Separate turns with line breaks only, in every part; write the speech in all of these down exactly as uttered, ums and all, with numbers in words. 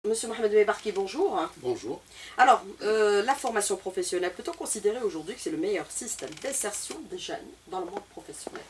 Monsieur Mohamed Mebarki, bonjour.
Bonjour.
Alors, euh, la formation professionnelle, peut-on considérer aujourd'hui que c'est le meilleur système d'insertion des jeunes dans le monde professionnel?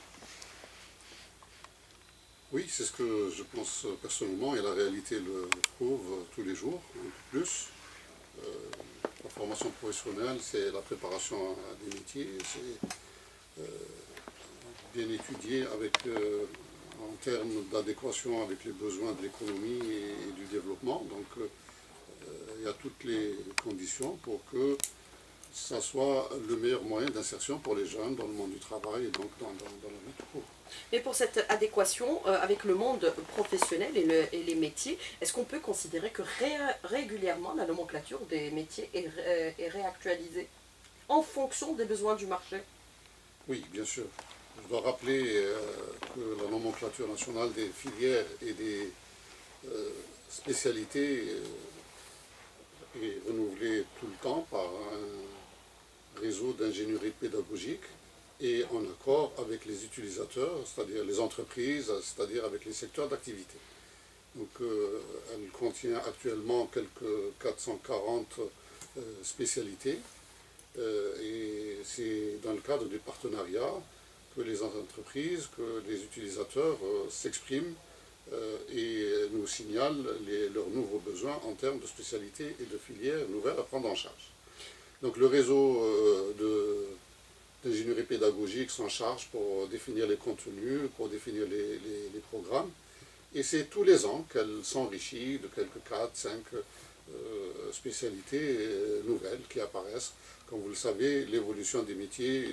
Oui, c'est ce que je pense personnellement et la réalité le prouve tous les jours, un peu plus. Euh, la formation professionnelle, c'est la préparation à des métiers, c'est euh, bien étudié avec, euh, en termes d'adéquation avec les besoins de l'économie et, et du développement. Donc, euh, il y a toutes les conditions pour que ça soit le meilleur moyen d'insertion pour les jeunes dans le monde du travail et donc dans, dans, dans la vie tout court.
Mais pour cette adéquation euh, avec le monde professionnel et, le, et les métiers, est-ce qu'on peut considérer que ré, régulièrement la nomenclature des métiers est, ré, est réactualisée en fonction des besoins du marché?
Oui, bien sûr. Je dois rappeler euh, que la nomenclature nationale des filières et des euh, spécialités euh, est renouvelée tout le temps par un réseau d'ingénierie pédagogique et en accord avec les utilisateurs, c'est-à-dire les entreprises, c'est-à-dire avec les secteurs d'activité. Donc euh, elle contient actuellement quelques quatre cent quarante euh, spécialités euh, et c'est dans le cadre du partenariat que les entreprises, que les utilisateurs euh, s'expriment euh, et nous signalent les, leurs nouveaux besoins en termes de spécialités et de filières nouvelles à prendre en charge. Donc le réseau euh, de d'ingénierie pédagogique s'en charge pour définir les contenus, pour définir les, les, les programmes. Et c'est tous les ans qu'elle s'enrichit de quelques quatre, cinq euh, spécialités euh, nouvelles qui apparaissent. Comme vous le savez, l'évolution des métiers,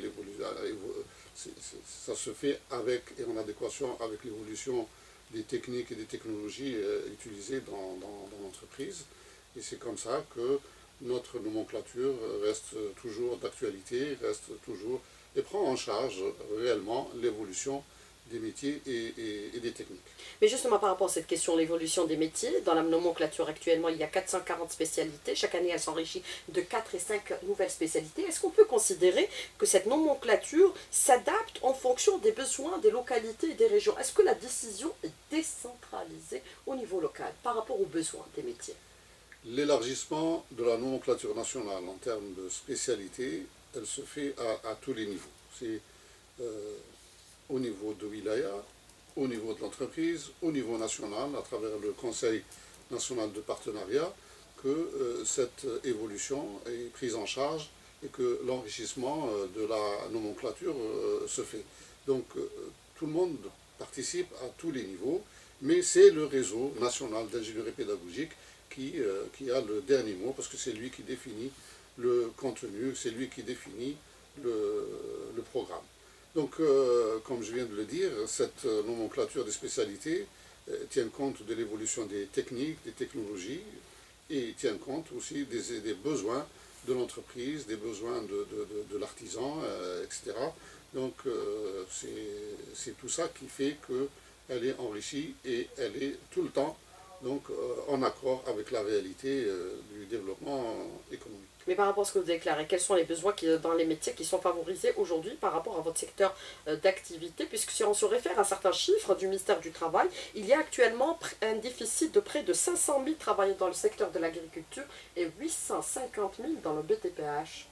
ça se fait avec et en adéquation avec l'évolution des techniques et des technologies euh, utilisées dans, dans, dans l'entreprise. Et c'est comme ça que notre nomenclature reste toujours d'actualité, reste toujours et prend en charge réellement l'évolution des métiers et, et, et des techniques.
Mais justement par rapport à cette question, l'évolution des métiers, dans la nomenclature actuellement il y a quatre cent quarante spécialités, chaque année elle s'enrichit de quatre et cinq nouvelles spécialités. Est-ce qu'on peut considérer que cette nomenclature s'adapte en fonction des besoins des localités et des régions? Est-ce que la décision est décentralisée au niveau local par rapport aux besoins des métiers?
L'élargissement de la nomenclature nationale en termes de spécialité, elle se fait à, à tous les niveaux. C'est euh, au niveau de Wilaya, au niveau de l'entreprise, au niveau national, à travers le Conseil national de partenariat, que euh, cette évolution est prise en charge et que l'enrichissement euh, de la nomenclature euh, se fait. Donc euh, tout le monde participe à tous les niveaux, mais c'est le réseau national d'ingénierie pédagogique Qui, euh, qui a le dernier mot, parce que c'est lui qui définit le contenu, c'est lui qui définit le, le programme. Donc, euh, comme je viens de le dire, cette nomenclature des spécialités euh, tient compte de l'évolution des techniques, des technologies, et tient compte aussi des, des besoins de l'entreprise, des besoins de, de, de, de l'artisan, euh, et cetera. Donc, euh, c'est tout ça qui fait qu'elle est enrichie et elle est tout le temps donc euh, en accord avec la réalité euh, du développement économique.
Mais par rapport à ce que vous déclarez, quels sont les besoins qui, dans les métiers qui sont favorisés aujourd'hui par rapport à votre secteur euh, d'activité? Puisque si on se réfère à certains chiffres du ministère du Travail, il y a actuellement un déficit de près de cinq cent mille travailleurs dans le secteur de l'agriculture et huit cent cinquante mille dans le B T P H.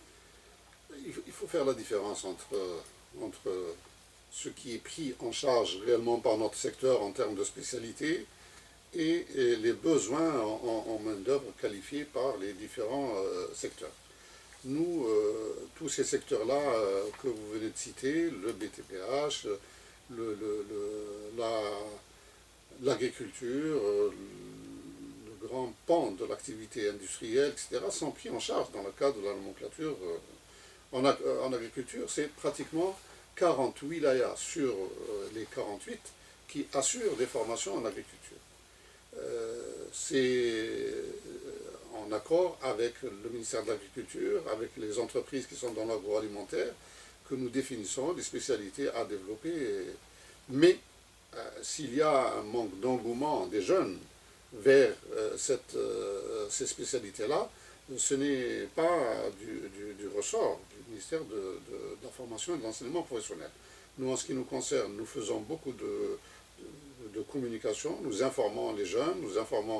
Il faut faire la différence entre, entre ce qui est pris en charge réellement par notre secteur en termes de spécialité et les besoins en, en, en main-d'œuvre qualifiés par les différents euh, secteurs. Nous, euh, tous ces secteurs-là euh, que vous venez de citer, le B T P H, le, le, le, l'agriculture, la, le grand pan de l'activité industrielle, et cetera, sont pris en charge dans le cadre de la nomenclature. Euh, en, en agriculture, c'est pratiquement quarante wilayas sur euh, les quarante-huit qui assurent des formations en agriculture. Euh, c'est en accord avec le ministère de l'Agriculture, avec les entreprises qui sont dans l'agroalimentaire, que nous définissons des spécialités à développer. Mais euh, s'il y a un manque d'engouement des jeunes vers euh, cette, euh, ces spécialités-là, ce n'est pas du, du, du ressort du ministère de, de, de la formation et de l'enseignement professionnel. Nous, en ce qui nous concerne, nous faisons beaucoup de de communication, nous informons les jeunes, nous informons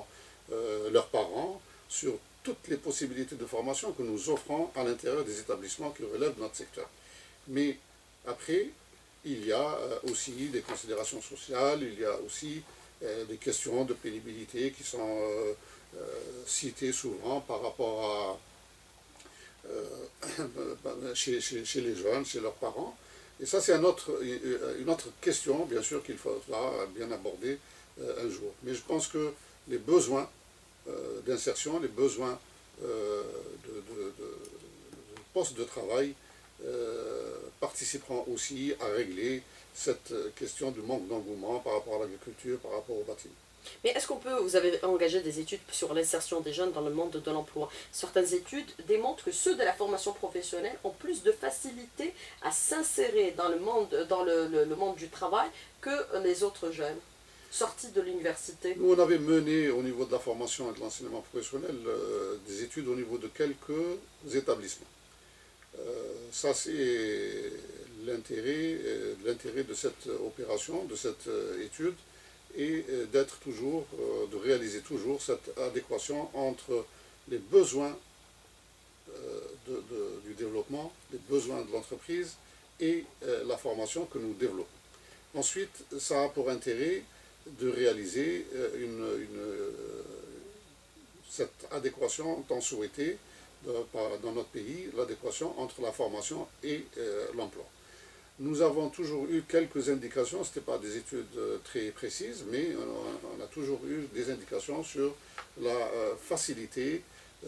euh, leurs parents sur toutes les possibilités de formation que nous offrons à l'intérieur des établissements qui relèvent de notre secteur. Mais après, il y a aussi des considérations sociales, il y a aussi euh, des questions de pénibilité qui sont euh, euh, citées souvent par rapport à euh, chez, chez, chez les jeunes, chez leurs parents. Et ça, c'est un autre, une autre question, bien sûr, qu'il faudra bien aborder euh, un jour. Mais je pense que les besoins euh, d'insertion, les besoins euh, de, de, de, de postes de travail euh, participeront aussi à régler cette question du manque d'engouement par rapport à l'agriculture, par rapport au bâtiment.
Mais est-ce qu'on peut, vous avez engagé des études sur l'insertion des jeunes dans le monde de l'emploi. Certaines études démontrent que ceux de la formation professionnelle ont plus de facilité à s'insérer dans le monde, dans le, le, le monde du travail que les autres jeunes sortis de l'université.
Nous, on avait mené au niveau de la formation et de l'enseignement professionnel euh, des études au niveau de quelques établissements. Euh, ça, c'est l'intérêt euh, l'intérêt de cette opération, de cette euh, étude, et d'être toujours, de réaliser toujours cette adéquation entre les besoins de, de, du développement, les besoins de l'entreprise et la formation que nous développons. Ensuite, ça a pour intérêt de réaliser une, une, cette adéquation tant souhaitée dans notre pays, l'adéquation entre la formation et l'emploi. Nous avons toujours eu quelques indications, ce n'étaient pas des études très précises, mais on a toujours eu des indications sur la facilité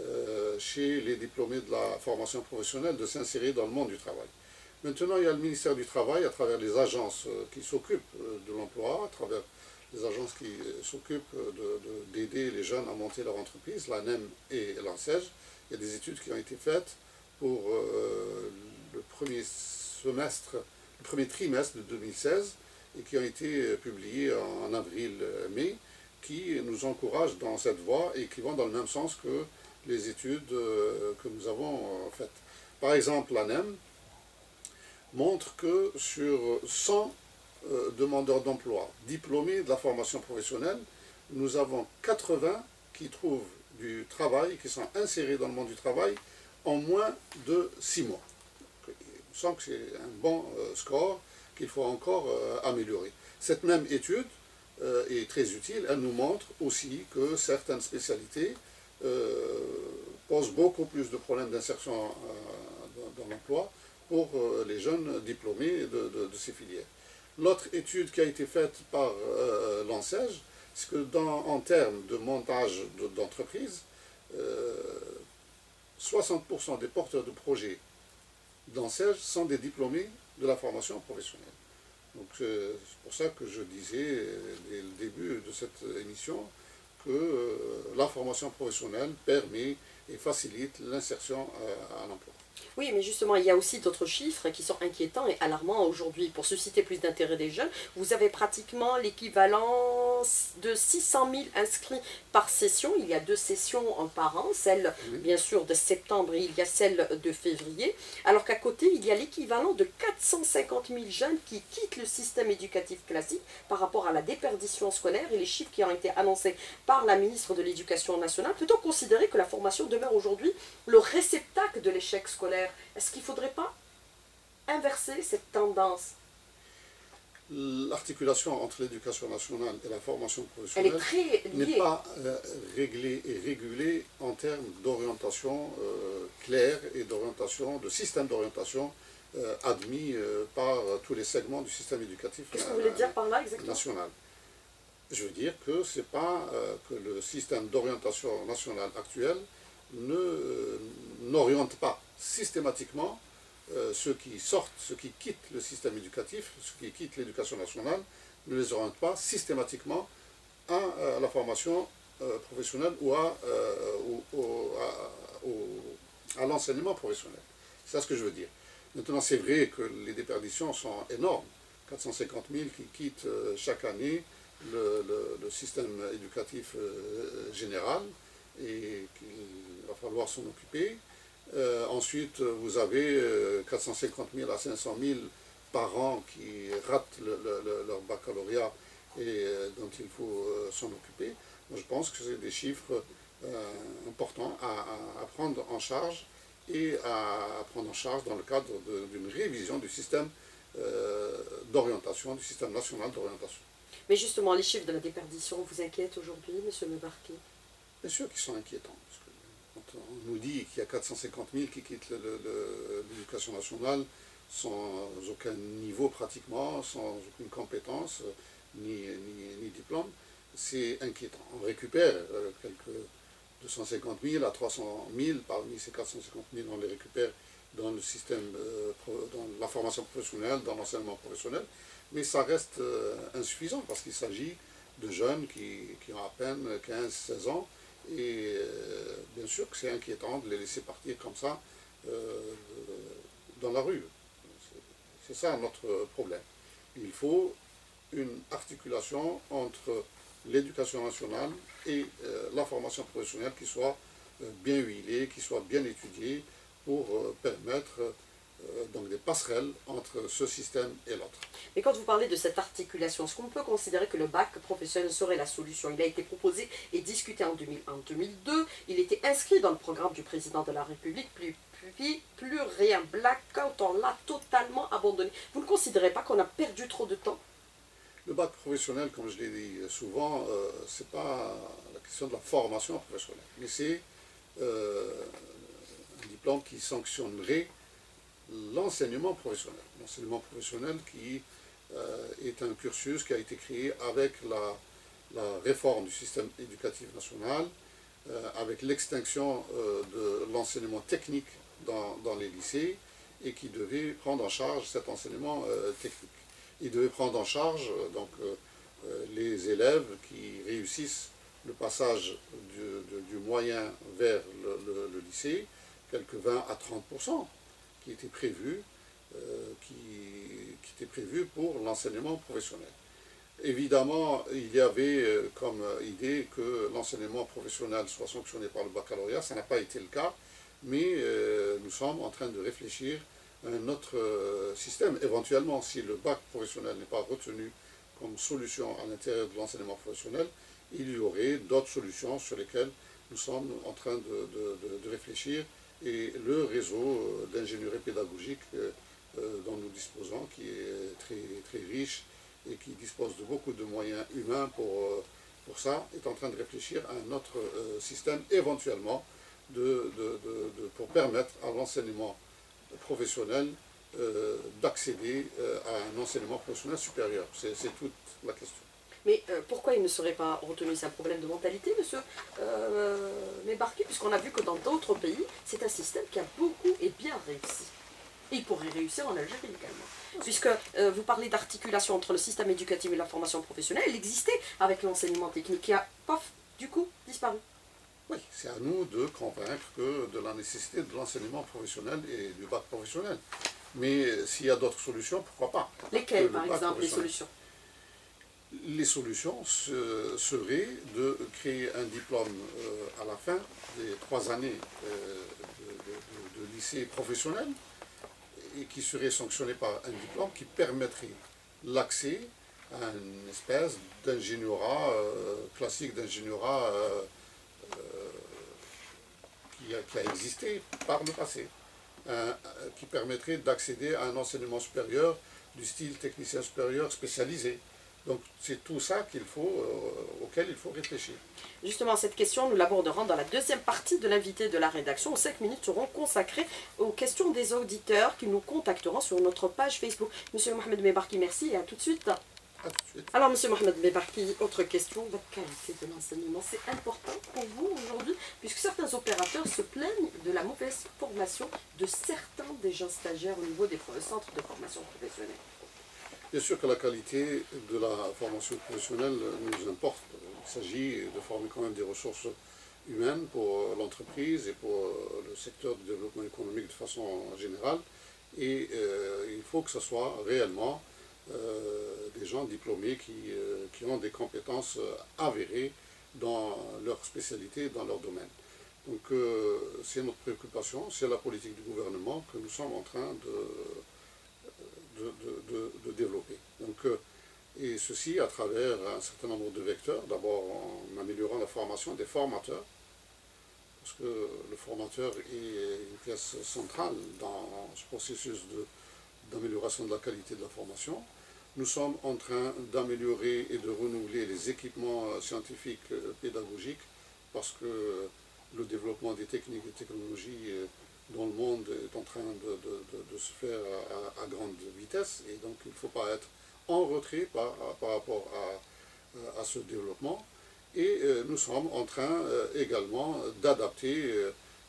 chez les diplômés de la formation professionnelle de s'insérer dans le monde du travail. Maintenant, il y a le ministère du Travail, à travers les agences qui s'occupent de l'emploi, à travers les agences qui s'occupent d'aider les jeunes à monter leur entreprise, l'A N E M et l'ANSEJ. Il y a des études qui ont été faites pour le premier semestre, le premier trimestre de deux mille seize et qui ont été publiés en avril-mai, qui nous encouragent dans cette voie et qui vont dans le même sens que les études que nous avons faites. Par exemple, l'A N E M montre que sur cent demandeurs d'emploi diplômés de la formation professionnelle, nous avons quatre-vingts qui trouvent du travail, qui sont insérés dans le monde du travail en moins de six mois. Je sens que c'est un bon euh, score qu'il faut encore euh, améliorer. Cette même étude euh, est très utile. Elle nous montre aussi que certaines spécialités euh, posent beaucoup plus de problèmes d'insertion euh, dans, dans l'emploi pour euh, les jeunes diplômés de, de, de ces filières. L'autre étude qui a été faite par euh, l'ANSEJ, c'est que dans, en termes de montage d'entreprise, euh, soixante pour cent des porteurs de projets d'ANSEJ sont des diplômés de la formation professionnelle. Donc c'est pour ça que je disais dès le début de cette émission que euh, la formation professionnelle permet et facilite l'insertion à, à l'emploi.
Oui, mais justement, il y a aussi d'autres chiffres qui sont inquiétants et alarmants aujourd'hui. Pour susciter plus d'intérêt des jeunes, vous avez pratiquement l'équivalent de six cent mille inscrits par session. Il y a deux sessions par an, celle oui. bien sûr de septembre et il y a celle de février. Alors qu'à côté, il y a l'équivalent de quatre cent cinquante mille jeunes qui quittent le système éducatif classique par rapport à la déperdition scolaire et les chiffres qui ont été annoncés par la ministre de l'Éducation nationale. Peut-on considérer que la formation demeure aujourd'hui le réceptacle de l'échec scolaire? Est-ce qu'il ne faudrait pas inverser cette tendance?
L'articulation entre l'éducation nationale et la formation professionnelle n'est pas euh, réglée et régulée en termes d'orientation euh, claire et d'orientation, de système d'orientation euh, admis euh, par tous les segments du système éducatif
Qu'est-ce que vous voulez dire par là exactement?
National. Je veux dire que c'est pas euh, que le système d'orientation nationale actuel ne n'oriente pas systématiquement euh, ceux qui sortent, ceux qui quittent le système éducatif, ceux qui quittent l'éducation nationale, ne les oriente pas systématiquement à, à la formation euh, professionnelle ou à, euh, au, au, à, au, à l'enseignement professionnel. C'est ce que je veux dire. Maintenant, c'est vrai que les déperditions sont énormes. quatre cent cinquante mille qui quittent euh, chaque année le, le, le système éducatif euh, général et qu'il va falloir s'en occuper. Euh, ensuite, vous avez euh, quatre cent cinquante mille à cinq cent mille par an qui ratent le, le, le, leur baccalauréat et euh, dont il faut euh, s'en occuper. Moi, je pense que c'est des chiffres euh, importants à, à, à prendre en charge et à, à prendre en charge dans le cadre d'une révision du système euh, d'orientation, du système national d'orientation.
Mais justement, les chiffres de la déperdition vous inquiètent aujourd'hui, M. Mebarki?
Bien sûr qu'ils sont inquiétants. Parce que quand on nous dit qu'il y a quatre cent cinquante mille qui quittent l'éducation nationale sans aucun niveau pratiquement, sans aucune compétence, ni, ni, ni diplôme, c'est inquiétant. On récupère euh, quelques deux cent cinquante mille à trois cent mille, parmi ces quatre cent cinquante mille, on les récupère dans le système, euh, dans la formation professionnelle, dans l'enseignement professionnel, mais ça reste euh, insuffisant parce qu'il s'agit de jeunes qui, qui ont à peine quinze seize ans, et euh, bien sûr que c'est inquiétant de les laisser partir comme ça euh, dans la rue. C'est ça notre problème. Il faut une articulation entre l'éducation nationale et euh, la formation professionnelle qui soit euh, bien huilée, qui soit bien étudiée pour euh, permettre euh, donc des passerelles entre ce système et l'autre.
Mais quand vous parlez de cette articulation, est-ce qu'on peut considérer que le bac professionnel serait la solution? Il a été proposé et discuté en deux mille un deux mille deux, il était inscrit dans le programme du président de la République, puis, puis plus rien, blackout, on l'a totalement abandonné. Vous ne considérez pas qu'on a perdu trop de temps?
Le bac professionnel, comme je l'ai dit souvent, euh, ce n'est pas la question de la formation professionnelle, mais c'est euh, un diplôme qui sanctionnerait l'enseignement professionnel. L'enseignement professionnel qui euh, est un cursus qui a été créé avec la, la réforme du système éducatif national, euh, avec l'extinction euh, de l'enseignement technique dans, dans les lycées, et qui devait prendre en charge cet enseignement euh, technique. Il devait prendre en charge donc, euh, les élèves qui réussissent le passage du, de, du moyen vers le, le, le lycée, quelques vingt à trente pour cent qui étaient prévus, euh, qui, qui étaient prévus pour l'enseignement professionnel. Évidemment, il y avait euh, comme idée que l'enseignement professionnel soit sanctionné par le baccalauréat, ça n'a pas été le cas, mais euh, nous sommes en train de réfléchir un autre système. Éventuellement, si le bac professionnel n'est pas retenu comme solution à l'intérieur de l'enseignement professionnel, il y aurait d'autres solutions sur lesquelles nous sommes en train de, de, de réfléchir, et le réseau d'ingénierie pédagogique dont nous disposons, qui est très, très riche et qui dispose de beaucoup de moyens humains pour, pour ça, est en train de réfléchir à un autre système éventuellement de, de, de, de, pour permettre à l'enseignement professionnel euh, d'accéder euh, à un enseignement professionnel supérieur. C'est toute la question.
Mais euh, pourquoi il ne serait pas retenu? C'est un problème de mentalité, monsieur euh, Mebarki, puisqu'on a vu que dans d'autres pays, c'est un système qui a beaucoup et bien réussi. Et il pourrait réussir en Algérie également. Puisque euh, vous parlez d'articulation entre le système éducatif et la formation professionnelle, il existait avec l'enseignement technique qui a, pof, du coup, disparu.
Oui, c'est à nous de convaincre que de la nécessité de l'enseignement professionnel et du bac professionnel. Mais s'il y a d'autres solutions, pourquoi pas?
Lesquelles, par exemple, les solutions?
Les solutions ce, seraient de créer un diplôme euh, à la fin des trois années euh, de, de, de lycée professionnel, et qui serait sanctionné par un diplôme qui permettrait l'accès à une espèce d'ingénierat euh, classique, d'ingénierat euh, Euh, qui, a, qui a existé par le passé, un, qui permettrait d'accéder à un enseignement supérieur du style technicien supérieur spécialisé. Donc c'est tout ça qu'il faut, euh, auquel il faut réfléchir.
Justement, cette question, nous l'aborderons dans la deuxième partie de l'invité de la rédaction, où cinq minutes seront consacrées aux questions des auditeurs qui nous contacteront sur notre page Facebook. Monsieur Mohamed Mebarki, merci et à tout de suite. Alors, monsieur Mohamed Mebarki, autre question, la qualité de l'enseignement, c'est important pour vous aujourd'hui, puisque certains opérateurs se plaignent de la mauvaise formation de certains des jeunes stagiaires au niveau des centres de formation professionnelle.
Bien sûr que la qualité de la formation professionnelle nous importe. Il s'agit de former quand même des ressources humaines pour l'entreprise et pour le secteur du développement économique de façon générale. Et euh, il faut que ce soit réellement Euh, des gens diplômés qui, euh, qui ont des compétences avérées dans leur spécialité, dans leur domaine. Donc euh, c'est notre préoccupation, c'est la politique du gouvernement que nous sommes en train de, de, de, de, de développer. Donc euh, Et ceci à travers un certain nombre de vecteurs, d'abord en améliorant la formation des formateurs, parce que le formateur est une pièce centrale dans ce processus d'amélioration de, de la qualité de la formation. Nous sommes en train d'améliorer et de renouveler les équipements scientifiques pédagogiques, parce que le développement des techniques et technologies dans le monde est en train de, de, de, de se faire à, à grande vitesse, et donc il ne faut pas être en retrait par, par rapport à, à ce développement. Et euh, nous sommes en train euh, également d'adapter euh,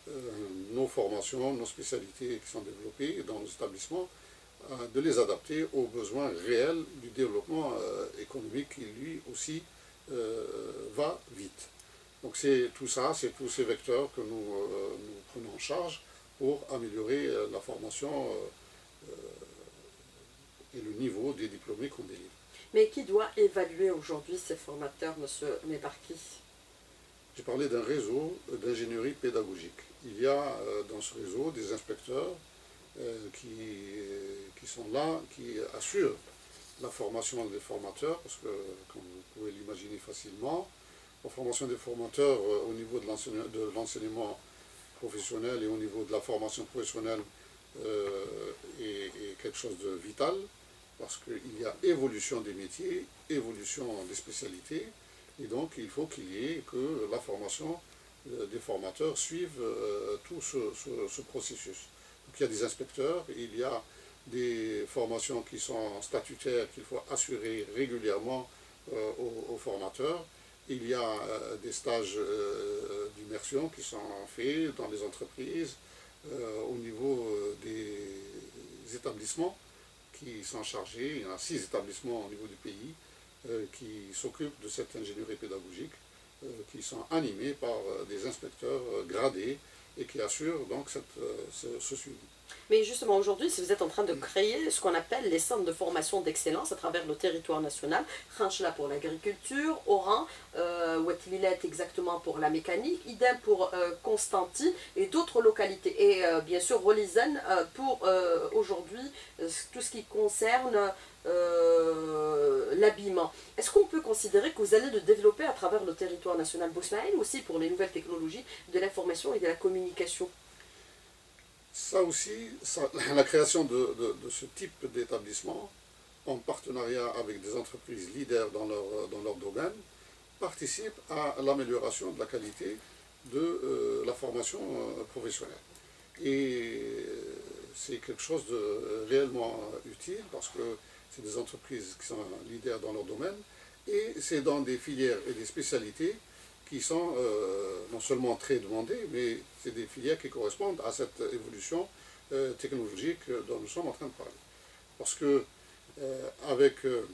nos formations, nos spécialités qui sont développées dans nos établissements, euh, de les adapter aux besoins réels du développement euh, économique qui lui aussi euh, va vite. Donc c'est tout ça, c'est tous ces vecteurs que nous, euh, nous prenons en charge pour améliorer euh, la formation euh, euh, et le niveau des diplômés qu'on délivre.
Mais qui doit évaluer aujourd'hui ces formateurs, M. Mebarki?
J'ai parlé d'un réseau d'ingénierie pédagogique. Il y a euh, dans ce réseau des inspecteurs euh, qui, qui sont là, qui assurent la formation des formateurs, parce que, comme vous pouvez l'imaginer facilement, la formation des formateurs euh, au niveau de l'enseignement professionnel et au niveau de la formation professionnelle euh, est, est quelque chose de vital, parce qu'il y a évolution des métiers, évolution des spécialités, et donc il faut qu'il y ait que la formation euh, des formateurs suive euh, tout ce, ce, ce processus. Donc il y a des inspecteurs, il y a des formations qui sont statutaires qu'il faut assurer régulièrement euh, aux, aux formateurs. Il y a euh, des stages euh, d'immersion qui sont faits dans les entreprises, euh, au niveau euh, des établissements qui sont chargés. Il y en a six établissements au niveau du pays euh, qui s'occupent de cette ingénierie pédagogique, euh, qui sont animés par euh, des inspecteurs euh, gradés et qui assurent donc cette, euh, ce, ce suivi.
Mais justement, aujourd'hui, si vous êtes en train de créer ce qu'on appelle les centres de formation d'excellence à travers le territoire national, Khanchla pour l'agriculture, Oran, euh, Ouatlilet exactement pour la mécanique, idem pour euh, Constanti et d'autres localités. Et euh, bien sûr, Rolizen euh, pour euh, aujourd'hui euh, tout ce qui concerne euh, l'habillement. Est-ce qu'on peut considérer que vous allez le développer à travers le territoire national Bousmaïl aussi pour les nouvelles technologies de l'information et de la communication?
Ça aussi, ça, la création de, de, de ce type d'établissement, en partenariat avec des entreprises leaders dans leur, dans leur domaine, participe à l'amélioration de la qualité de euh, la formation euh, professionnelle. Et c'est quelque chose de réellement utile, parce que c'est des entreprises qui sont leaders dans leur domaine, et c'est dans des filières et des spécialités qui sont euh, non seulement très demandées, mais c'est des filières qui correspondent à cette évolution euh, technologique dont nous sommes en train de parler. Parce que euh, avec, euh,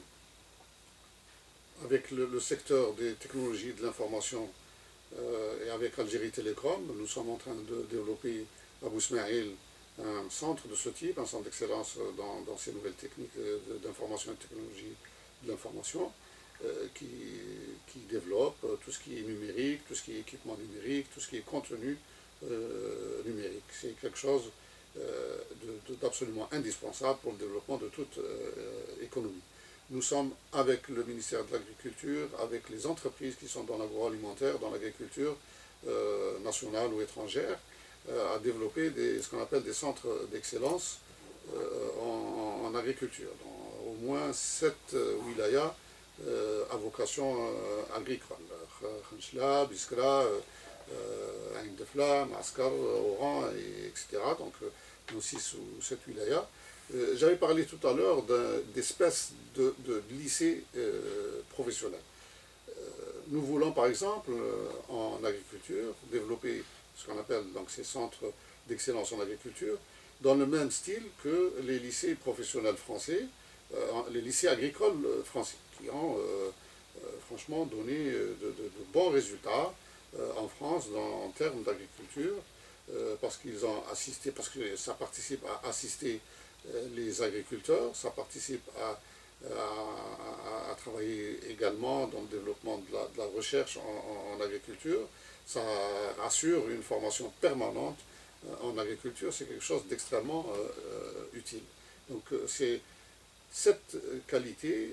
avec le, le secteur des technologies de l'information euh, et avec Algérie Télécom, nous sommes en train de développer à Bousmaïl un centre de ce type, un centre d'excellence dans, dans ces nouvelles techniques d'information et de technologie de l'information. Euh, qui, qui développe euh, tout ce qui est numérique, tout ce qui est équipement numérique, tout ce qui est contenu euh, numérique. C'est quelque chose euh, d'absolument indispensable pour le développement de toute euh, économie. Nous sommes avec le ministère de l'Agriculture, avec les entreprises qui sont dans l'agroalimentaire, dans l'agriculture euh, nationale ou étrangère, euh, à développer des, ce qu'on appelle des centres d'excellence euh, en, en agriculture. Dans au moins sept euh, wilayas Euh, à vocation euh, agricole. Khanchla, Biskra, euh, Ain Defla, Maskar, Oran, et, etc. Donc, euh, nos six ou sept wilayas. Euh, J'avais parlé tout à l'heure d'espèces de, de lycées euh, professionnels. Euh, nous voulons, par exemple, euh, en agriculture, développer ce qu'on appelle donc, ces centres d'excellence en agriculture, dans le même style que les lycées professionnels français, euh, les lycées agricoles français, qui ont euh, euh, franchement donné de, de, de bons résultats euh, en France dans, en termes d'agriculture, euh, parce qu'ils ont assisté, parce que ça participe à assister euh, les agriculteurs, ça participe à, à, à travailler également dans le développement de la, de la recherche en, en, en agriculture, ça assure une formation permanente euh, en agriculture, c'est quelque chose d'extrêmement euh, utile. Donc c'est cette qualité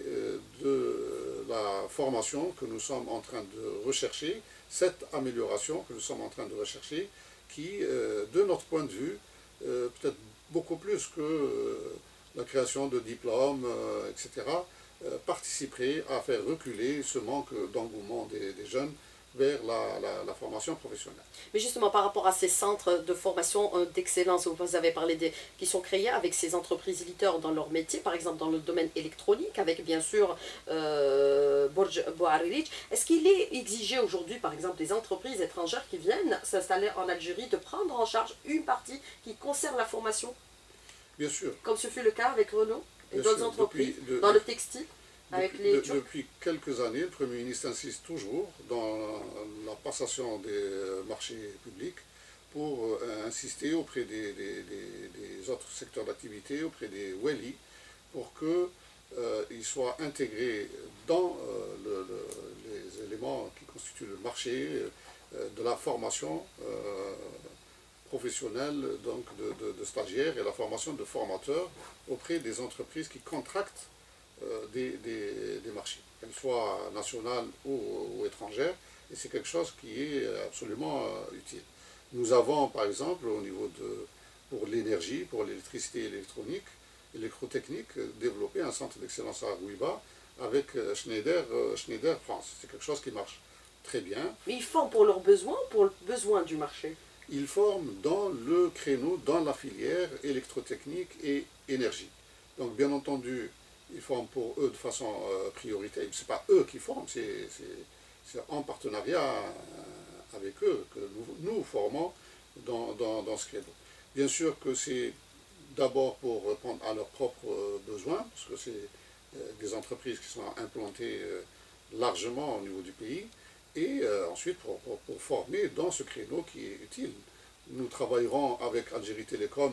de la formation que nous sommes en train de rechercher, cette amélioration que nous sommes en train de rechercher, qui, de notre point de vue, peut-être beaucoup plus que la création de diplômes, et cetera, participerait à faire reculer ce manque d'engouement des, des jeunes vers la, la, la formation professionnelle.
Mais justement, par rapport à ces centres de formation d'excellence, vous avez parlé des, qui sont créés avec ces entreprises leaders dans leur métier, par exemple dans le domaine électronique, avec bien sûr euh, Borj Bouhariri. Est-ce qu'il est exigé aujourd'hui, par exemple, des entreprises étrangères qui viennent s'installer en Algérie, de prendre en charge une partie qui concerne la formation?
Bien sûr.
Comme ce fut le cas avec Renault et d'autres entreprises,
depuis, de,
dans le textile? Avec les
de, depuis quelques années, le Premier ministre insiste toujours dans la passation des marchés publics pour insister auprès des, des, des, des autres secteurs d'activité, auprès des Weli, pour qu'ils euh, soient intégrés dans euh, le, le, les éléments qui constituent le marché euh, de la formation euh, professionnelle, donc de, de, de stagiaires, et la formation de formateurs auprès des entreprises qui contractent Des, des, des marchés, qu'elles soient nationales ou, ou étrangères, et c'est quelque chose qui est absolument euh, utile. Nous avons, par exemple, au niveau de, pour l'énergie, pour l'électricité et l'électronique, électrotechnique, développé un centre d'excellence à Rouiba avec Schneider, euh, Schneider France. C'est quelque chose qui marche très bien.
Mais ils forment pour leurs besoins ou pour le besoin du marché?
Ils forment dans le créneau, dans la filière électrotechnique et énergie. Donc, bien entendu, ils forment pour eux de façon euh, prioritaire. Ce n'est pas eux qui forment, c'est en partenariat avec eux que nous, nous formons dans, dans, dans ce créneau. Bien sûr que c'est d'abord pour répondre à leurs propres besoins, parce que c'est euh, des entreprises qui sont implantées euh, largement au niveau du pays, et euh, ensuite pour, pour, pour former dans ce créneau qui est utile. Nous travaillerons avec Algérie Télécom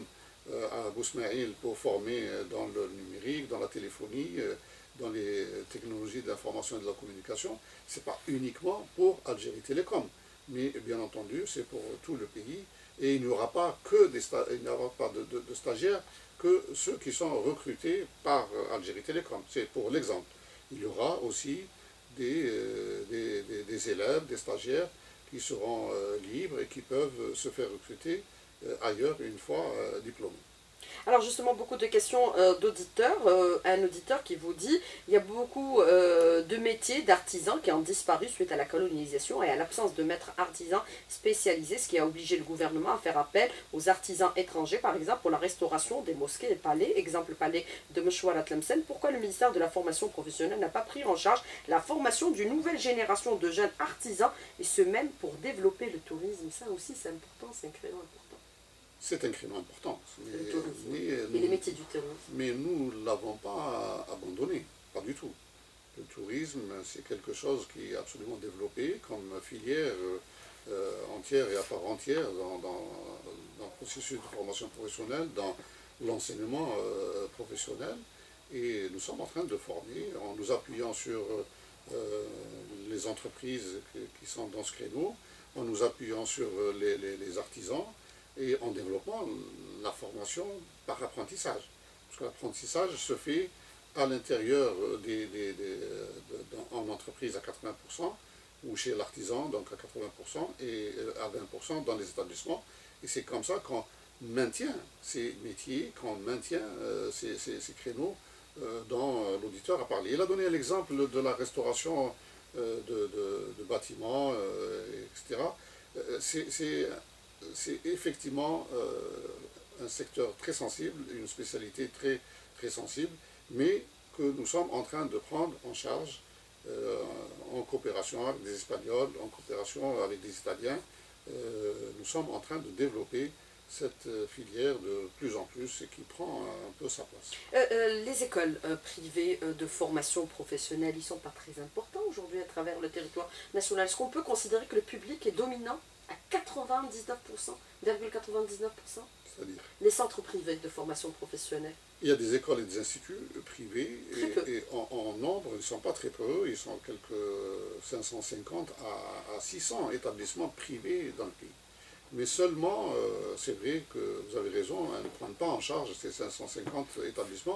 à Bousmaïl pour former dans le numérique, dans la téléphonie, dans les technologies de l'information et de la communication. Ce n'est pas uniquement pour Algérie Télécom, mais bien entendu c'est pour tout le pays, et il n'y aura pas que des il n'y aura pas de, de, de stagiaires que ceux qui sont recrutés par Algérie Télécom. C'est pour l'exemple. Il y aura aussi des, des, des, des élèves, des stagiaires qui seront libres et qui peuvent se faire recruter ailleurs une fois euh, diplômé.
Alors justement, beaucoup de questions euh, d'auditeurs. Euh, un auditeur qui vous dit il y a beaucoup euh, de métiers d'artisans qui ont disparu suite à la colonisation et à l'absence de maîtres artisans spécialisés, ce qui a obligé le gouvernement à faire appel aux artisans étrangers, par exemple pour la restauration des mosquées et palais. Exemple palais de Mechouara Tlemcen. Pourquoi le ministère de la formation professionnelle n'a pas pris en charge la formation d'une nouvelle génération de jeunes artisans, et ce même pour développer le tourisme? Ça aussi c'est important, c'est un créneau important.
C'est un créneau important. Mais,
mais,
nous,
et les métiers du tourisme.
Mais nous ne l'avons pas abandonné, pas du tout. Le tourisme, c'est quelque chose qui est absolument développé comme filière euh, entière et à part entière dans, dans, dans le processus de formation professionnelle, dans l'enseignement euh, professionnel. Et nous sommes en train de former en nous appuyant sur euh, les entreprises qui sont dans ce créneau, en nous appuyant sur les, les, les artisans, et en développant la formation par apprentissage. Parce que l'apprentissage se fait à l'intérieur des, des, des, de, de, en entreprise à quatre-vingts pour cent, ou chez l'artisan donc à quatre-vingts pour cent, et à vingt pour cent dans les établissements. Et c'est comme ça qu'on maintient ces métiers, qu'on maintient euh, ces, ces, ces créneaux euh, dont l'auditeur a parlé. Il a donné l'exemple de la restauration euh, de, de, de bâtiments, euh, et cetera. Euh, c'est c'est effectivement euh, un secteur très sensible, une spécialité très, très sensible, mais que nous sommes en train de prendre en charge euh, en coopération avec des Espagnols, en coopération avec des Italiens. Euh, nous sommes en train de développer cette filière de plus en plus et qui prend un peu sa place.
Euh, euh, les écoles euh, privées euh, de formation professionnelle, ils ne sont pas très importants aujourd'hui à travers le territoire national. Est-ce qu'on peut considérer que le public est dominant à quatre-vingt-dix-neuf pour cent, virgule quatre-vingt-dix-neuf pour cent?
C'est-à-dire
les centres privés de formation professionnelle?
Il y a des écoles et des instituts privés, et, et en, en nombre, ils ne sont pas très peu, ils sont quelques cinq cent cinquante à, à six cents établissements privés dans le pays. Mais seulement, euh, c'est vrai que vous avez raison, hein, ne prennent pas en charge ces cinq cent cinquante établissements,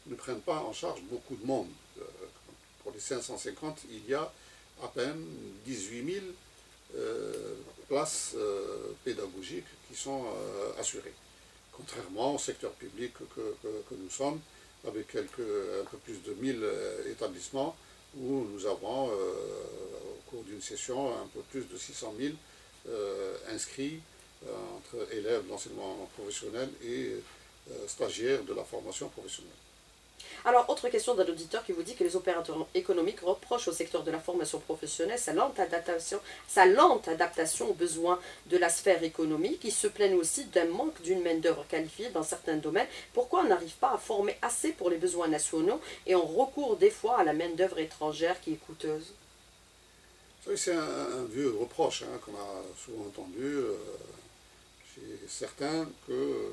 ne prennent pas en charge beaucoup de monde. Pour les cinq cent cinquante, il y a à peine dix-huit mille euh, places euh, pédagogiques qui sont euh, assurées. Contrairement au secteur public que, que, que nous sommes, avec quelques, un peu plus de mille euh, établissements, où nous avons, euh, au cours d'une session, un peu plus de six cent mille euh, inscrits euh, entre élèves de l'enseignement professionnel et euh, stagiaires de la formation professionnelle.
Alors, autre question d'un auditeur qui vous dit que les opérateurs économiques reprochent au secteur de la formation professionnelle sa lente adaptation, sa lente adaptation aux besoins de la sphère économique. Ils se plaignent aussi d'un manque d'une main-d'œuvre qualifiée dans certains domaines. Pourquoi on n'arrive pas à former assez pour les besoins nationaux et on recourt des fois à la main-d'œuvre étrangère qui est coûteuse?
Vous savez, c'est un, un vieux reproche hein, qu'on a souvent entendu euh, chez certains que euh,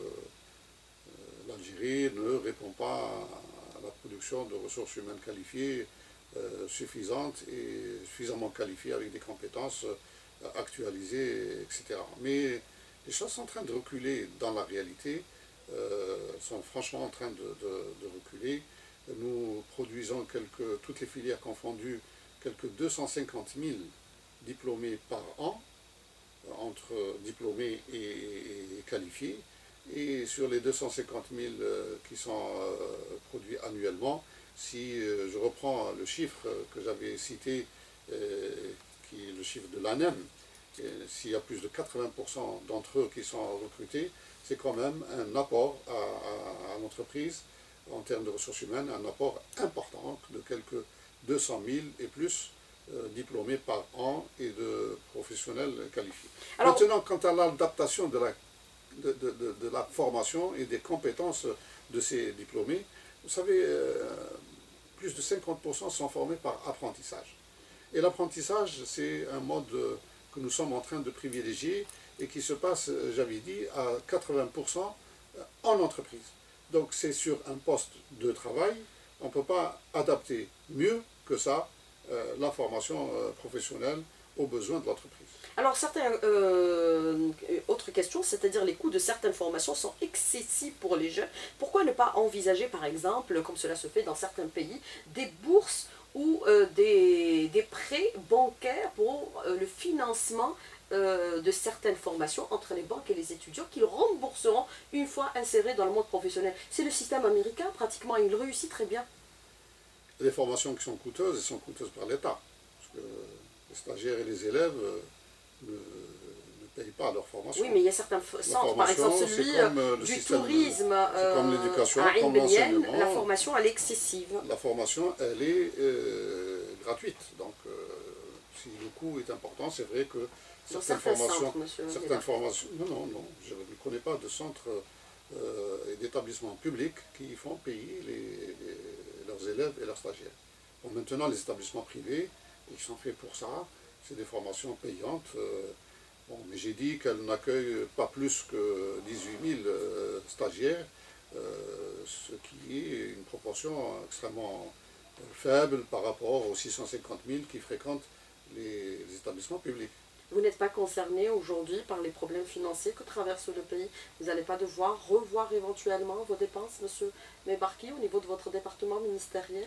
l'Algérie ne répond pas à la production de ressources humaines qualifiées euh, suffisantes et suffisamment qualifiées avec des compétences euh, actualisées, et cetera. Mais les choses sont en train de reculer dans la réalité, euh, elles sont franchement en train de, de, de reculer. Nous produisons quelques, toutes les filières confondues, quelques deux cent cinquante mille diplômés par an, entre diplômés et, et, et qualifiés. Et sur les deux cent cinquante mille euh, qui sont euh, produits annuellement, si euh, je reprends le chiffre que j'avais cité, euh, qui est le chiffre de l'A N E M, s'il y a plus de quatre-vingts pour cent d'entre eux qui sont recrutés, c'est quand même un apport à, à, à l'entreprise en termes de ressources humaines, un apport important de quelques deux cent mille et plus euh, diplômés par an et de professionnels qualifiés. Alors, maintenant, quant à l'adaptation de la De, de, de, de la formation et des compétences de ces diplômés. Vous savez, euh, plus de cinquante pour cent sont formés par apprentissage. Et l'apprentissage, c'est un mode que nous sommes en train de privilégier et qui se passe, j'avais dit, à quatre-vingts pour cent en entreprise. Donc c'est sur un poste de travail, on ne peut pas adapter mieux que ça euh, la formation euh, professionnelle aux besoins de l'entreprise.
Alors, certains, euh, autre question, c'est-à-dire les coûts de certaines formations sont excessifs pour les jeunes. Pourquoi ne pas envisager, par exemple, comme cela se fait dans certains pays, des bourses ou euh, des, des prêts bancaires pour euh, le financement euh, de certaines formations entre les banques et les étudiants qu'ils rembourseront une fois insérés dans le monde professionnel? C'est le système américain, pratiquement, il réussit très bien.
Les formations qui sont coûteuses, elles sont coûteuses par l'État. Parce que les stagiaires et les élèves ne, ne payent pas leur formation.
Oui, mais il y a certains centres, par exemple celui euh, du
système,
tourisme euh,
comme l'éducation,
à
comme
l'enseignement. La formation, elle est excessive.
La formation, elle est euh, gratuite. Donc, euh, si le coût est important, c'est vrai que certaines formations...
Centres,
certaines formations non, non, non, je ne connais pas de centres euh, et d'établissements publics qui font payer les, les, leurs élèves et leurs stagiaires. Bon, maintenant, les établissements privés, ils sont faits pour ça. C'est des formations payantes. Euh, bon, mais j'ai dit qu'elles n'accueillent pas plus que dix-huit mille euh, stagiaires, euh, ce qui est une proportion extrêmement euh, faible par rapport aux six cent cinquante mille qui fréquentent les, les établissements publics.
Vous n'êtes pas concerné aujourd'hui par les problèmes financiers que traverse le pays? Vous n'allez pas devoir revoir éventuellement vos dépenses, monsieur Mebarki, au niveau de votre département ministériel?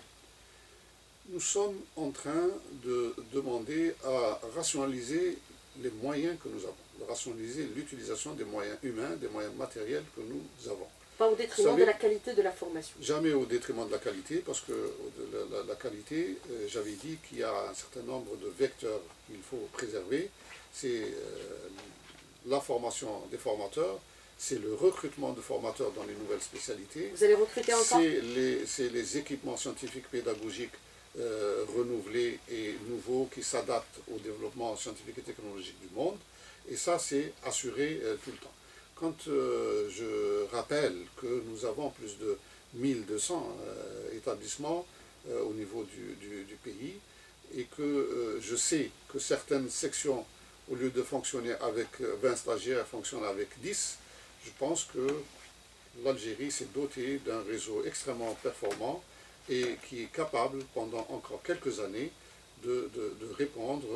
Nous sommes en train de demander à rationaliser les moyens que nous avons, de rationaliser l'utilisation des moyens humains, des moyens matériels que nous avons.
Pas au détriment savez, de la qualité de la formation?
Jamais au détriment de la qualité, parce que la, la, la qualité, euh, j'avais dit qu'il y a un certain nombre de vecteurs qu'il faut préserver. C'est euh, la formation des formateurs, c'est le recrutement de formateurs dans les nouvelles spécialités.
Vous allez recruter encore?
C'est les, les équipements scientifiques pédagogiques Euh, renouvelés et nouveaux qui s'adaptent au développement scientifique et technologique du monde. Et ça, c'est assuré euh, tout le temps. Quand euh, je rappelle que nous avons plus de mille deux cents euh, établissements euh, au niveau du, du, du pays et que euh, je sais que certaines sections, au lieu de fonctionner avec vingt stagiaires, fonctionnent avec dix, je pense que l'Algérie s'est dotée d'un réseau extrêmement performant et qui est capable, pendant encore quelques années, de, de, de répondre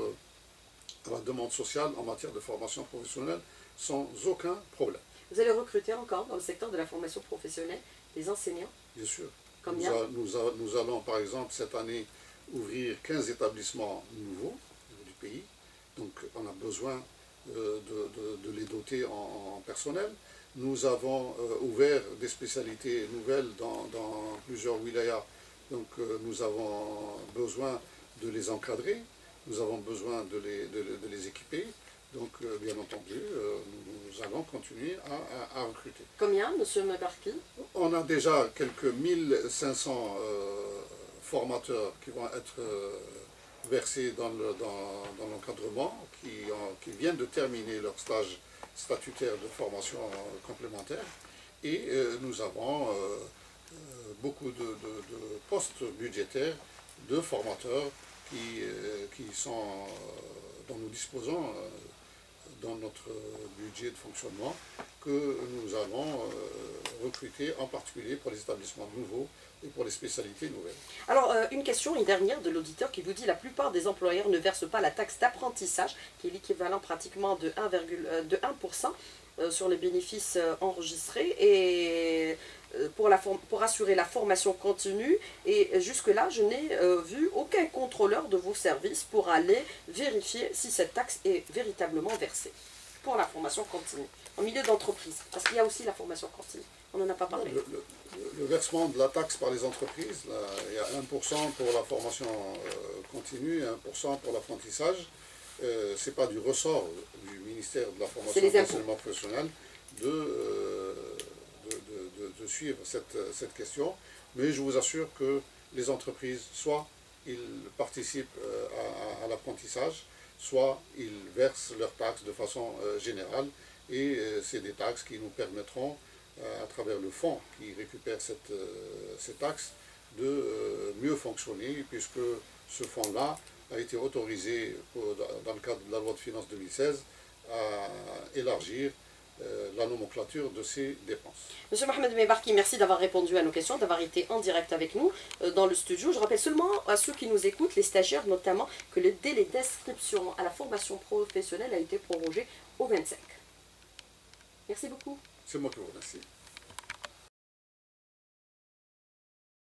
à la demande sociale en matière de formation professionnelle sans aucun problème.
Vous allez recruter encore dans le secteur de la formation professionnelle des enseignants?
Bien sûr.
Combien?
nous, a, nous, a, nous allons par exemple cette année ouvrir quinze établissements nouveaux au niveau du pays. Donc on a besoin euh, de, de, de les doter en, en personnel. Nous avons euh, ouvert des spécialités nouvelles dans, dans plusieurs wilayas. Donc euh, nous avons besoin de les encadrer, nous avons besoin de les, de, de les équiper. Donc euh, bien entendu, euh, nous, nous allons continuer à, à, à recruter.
Combien, monsieur Mebarki?
On a déjà quelques mille cinq cents euh, formateurs qui vont être euh, versés dans le, dans, dans l'encadrement, qui, qui viennent de terminer leur stage statutaire de formation euh, complémentaire. Et euh, nous avons euh, euh, beaucoup de, de, de postes budgétaires de formateurs qui, euh, qui sont, euh, dont nous disposons euh, dans notre budget de fonctionnement, que nous allons euh, recruter en particulier pour les établissements nouveaux et pour les spécialités nouvelles.
Alors, euh, une question, une dernière de l'auditeur qui vous dit: la plupart des employeurs ne versent pas la taxe d'apprentissage, qui est l'équivalent pratiquement de un pour cent euh, sur les bénéfices euh, enregistrés, et euh, pour, la pour assurer la formation continue. Et jusque-là, je n'ai euh, vu aucun contrôleur de vos services pour aller vérifier si cette taxe est véritablement versée pour la formation continue, en milieu d'entreprise, parce qu'il y a aussi la formation continue. On n'en a pas parlé.
Le, le, le versement de la taxe par les entreprises, là, il y a un pour cent pour la formation euh, continue et un pour cent pour l'apprentissage. Euh, ce n'est pas du ressort du ministère de la formation et de l'enseignement professionnel de, euh, de, de, de, de suivre cette, cette question, mais je vous assure que les entreprises, soit ils participent euh, à, à l'apprentissage, soit ils versent leurs taxes de façon euh, générale, et euh, c'est des taxes qui nous permettront, euh, à travers le fonds qui récupère cette, euh, ces taxes, de euh, mieux fonctionner, puisque ce fonds-là a été autorisé pour, dans le cadre de la loi de finances deux mille seize à élargir euh, la nomenclature de ces dépenses.
Monsieur Mohamed Mebarki, merci d'avoir répondu à nos questions, d'avoir été en direct avec nous euh, dans le studio. Je rappelle seulement à ceux qui nous écoutent, les stagiaires notamment, que le délai d'inscription à la formation professionnelle a été prorogé au vingt-cinq. Merci beaucoup.
C'est moi qui vous remercie.